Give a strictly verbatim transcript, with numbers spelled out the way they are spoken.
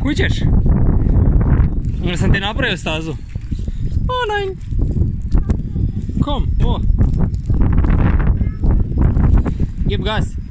Kućeš? Možda sam ti napravio stazu. O, nein. Kom, o. Gib gas.